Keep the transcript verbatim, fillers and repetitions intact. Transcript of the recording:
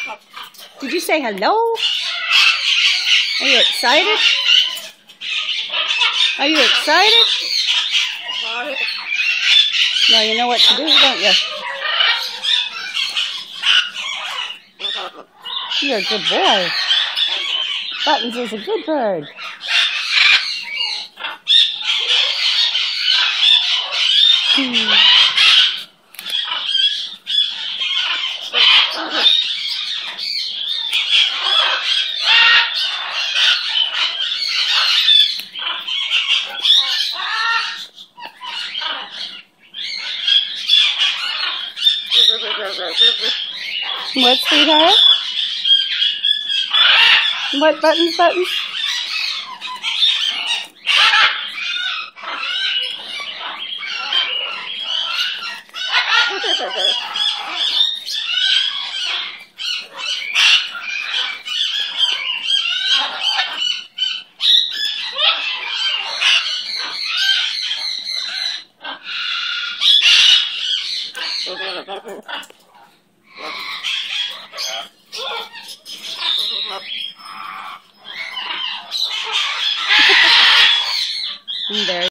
Did you say hello? Are you excited? Are you excited? Well, you know what to do, don't you? You're a good boy. Buttons is a good bird. Hmm. What, sweetheart? What buttons, buttons?